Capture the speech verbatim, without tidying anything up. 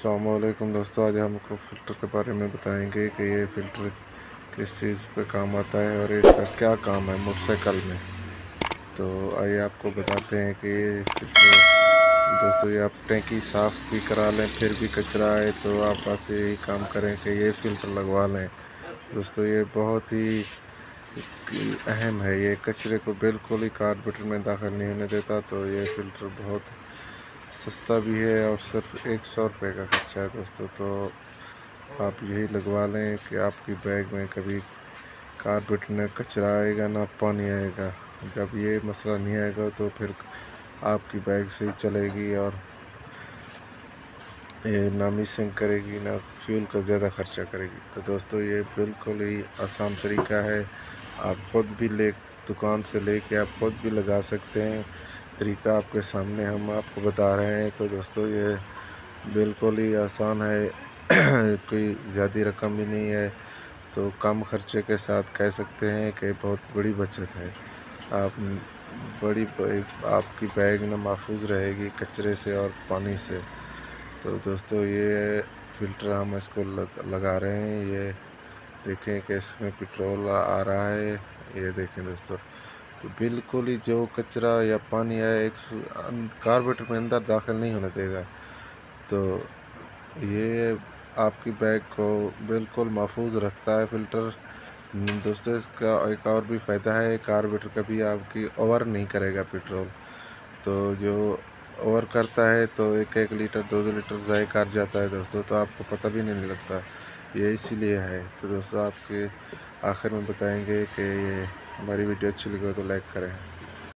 अस्सलाम वालेकुम दोस्तों, आज हम आपको फ़िल्टर के बारे में बताएंगे कि ये फ़िल्टर किस चीज़ पे काम आता है और इसका क्या काम है मोटरसाइकिल में। तो आइए आपको बताते हैं कि ये फ़िल्टर दोस्तों, ये आप टैंकी साफ़ भी करा लें फिर भी कचरा आए तो आप बस यही काम करें कि ये फ़िल्टर लगवा लें। दोस्तों, ये बहुत ही अहम है, ये कचरे को बिल्कुल ही कार्बोरेटर में दाखिल नहीं होने देता। तो ये फ़िल्टर बहुत सस्ता भी है और सिर्फ एक सौ रुपये का खर्चा है दोस्तों। तो आप यही लगवा लें कि आपकी बैग में कभी कार्बेट में कचरा आएगा ना पानी आएगा। जब ये मसला नहीं आएगा तो फिर आपकी बैग सही चलेगी और ये ना मिसिंग करेगी ना फ्यूल का ज़्यादा खर्चा करेगी। तो दोस्तों, ये बिल्कुल ही आसान तरीका है, आप ख़ुद भी ले दुकान से लेके आप ख़ुद भी लगा सकते हैं। तरीका आपके सामने हम आपको बता रहे हैं। तो दोस्तों, ये बिल्कुल ही आसान है कोई ज़्यादा रकम भी नहीं है, तो कम खर्चे के साथ कह सकते हैं कि बहुत बड़ी बचत है। आप बड़ी आपकी बैग ना महफूज रहेगी कचरे से और पानी से। तो दोस्तों, ये फ़िल्टर हम इसको लग, लगा रहे हैं। ये देखें कि इसमें पेट्रोल आ रहा है, ये देखें दोस्तों। तो बिल्कुल ही जो कचरा या पानी है एक कार्बोरेटर में अंदर दाखिल नहीं होने देगा। तो ये आपकी बैग को बिल्कुल महफूज रखता है फ़िल्टर। दोस्तों, इसका एक और भी फ़ायदा है, कार्बोरेटर कभी आपकी ओवर नहीं करेगा पेट्रोल। तो जो ओवर करता है तो एक एक लीटर दो दो लीटर ज़ाया कर जाता है दोस्तों, तो आपको पता भी नहीं लगता, ये इसीलिए है। तो दोस्तों, आपके आखिर में बताएंगे कि ये हमारी वीडियो अच्छी लगी हो तो लाइक करें।